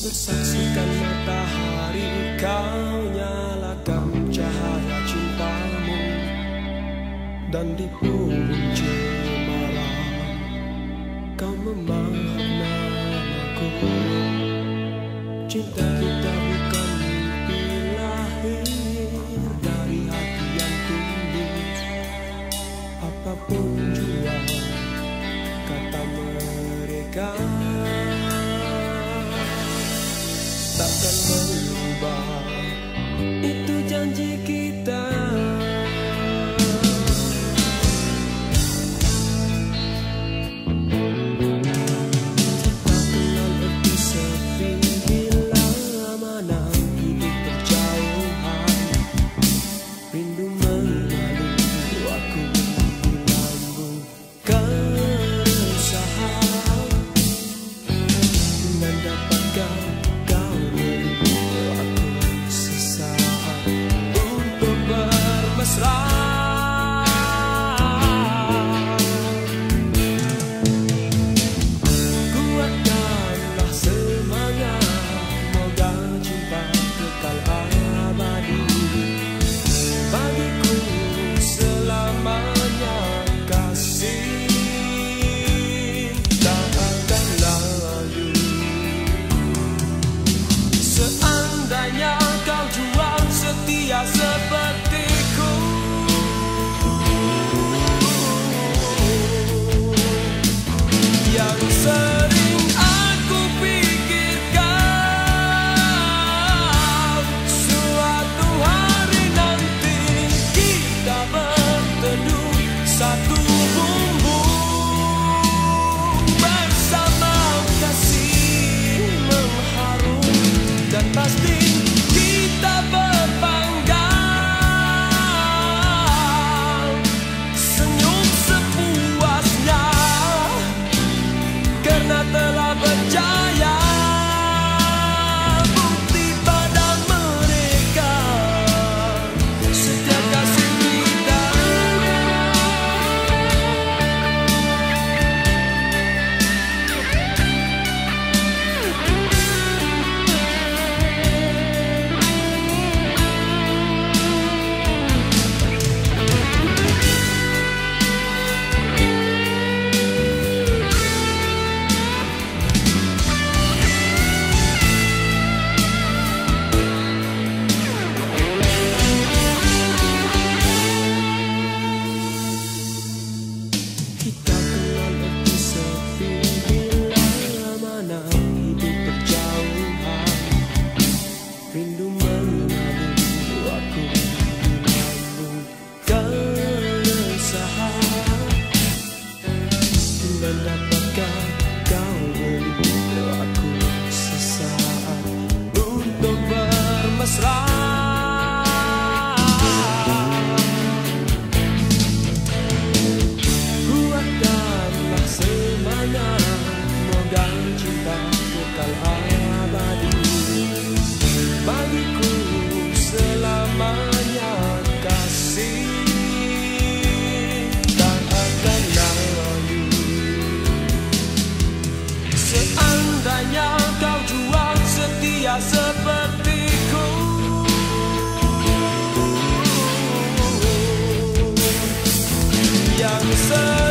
Saksikan matahari, kau nyalakan cahaya cintamu, dan di ujung cemara kau memaknaku. Cinta kita bukan mimpi lahir dari hati yang tulus. Apapun jua kata mereka, takkan berubah, itu janji kita. Tak kenal erti sepi bila mana hidup berjauhan. Rindu mengalir aku di lambung keresahan, dan dapatkah kuatkanlah semangat, moga cinta kekal abadi bagiku selamanya. Kasih tak akan lalu. Seandainya kau jual setia sepertiku, yang sering aku pikirkan, suatu hari nanti kita berteduh satu bumbu bersama, kasih mengharum dan pasti kita berpanggang, senyum sepuasnya karena telah percaya. Bukti pada mereka setiap kasih kita. Kita kenal erti sepi bila mana hidup berjauhan. Rindu mengalir aku di lambung keresahan, dan dapatkah kau beri aku sesaat untuk bermesra. Kuatkanlah semangat, moga cinta kekal abadi bagiku selamanya. Kasih tak akan lalu. Seandainya kau jual setia sepertiku, yang